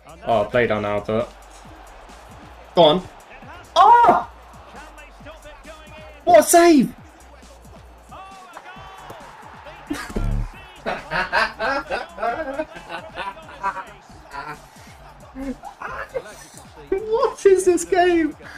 Oh, play down now, but go on. Oh! What a save! What is this game?